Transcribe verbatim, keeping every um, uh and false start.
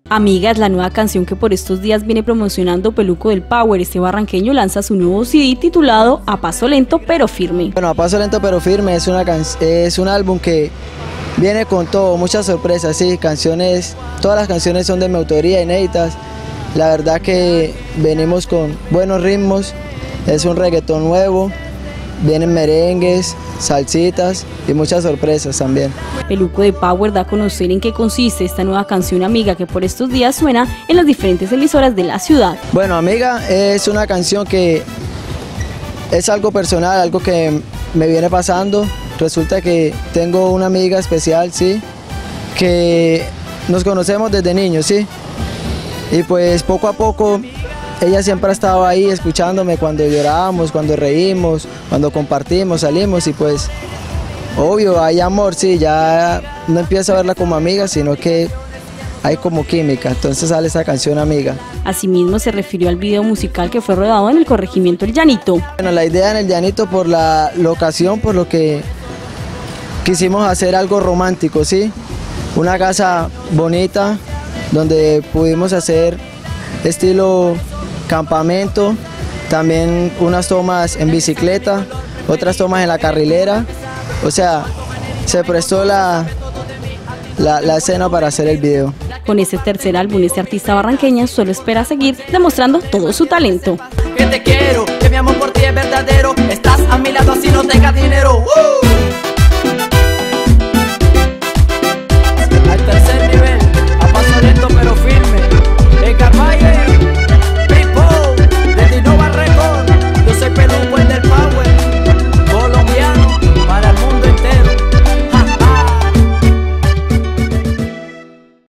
Amiga es la nueva canción que por estos días viene promocionando Peluco del Power. Este barranqueño lanza su nuevo C D titulado A Paso Lento pero Firme. Bueno, A Paso Lento pero Firme es, una es un álbum que viene con todo, muchas sorpresas, sí, canciones, todas las canciones son de mi autoría, inéditas. La verdad que venimos con buenos ritmos, es un reggaetón nuevo, vienen merengues, salsitas y muchas sorpresas también. Peluco de Power da a conocer en qué consiste esta nueva canción Amiga, que por estos días suena en las diferentes emisoras de la ciudad. Bueno, Amiga es una canción que es algo personal, algo que me viene pasando. Resulta que tengo una amiga especial, sí, que nos conocemos desde niños, sí, y pues poco a poco ella siempre ha estado ahí escuchándome cuando llorábamos, cuando reímos, cuando compartimos, salimos y pues obvio hay amor, sí, ya no empiezo a verla como amiga, sino que hay como química, entonces sale esa canción Amiga. Asimismo se refirió al video musical que fue rodado en el corregimiento El Llanito. Bueno, la idea en El Llanito por la locación, por lo que quisimos hacer algo romántico, sí, una casa bonita donde pudimos hacer estilo campamento, también unas tomas en bicicleta, otras tomas en la carrilera, o sea, se prestó la, la, la escena para hacer el video. Con este tercer álbum, este artista barranqueña solo espera seguir demostrando todo su talento. Que te quiero, que mi amor por ti es verdadero, estás a mi lado así no tengas dinero. ¡Uh!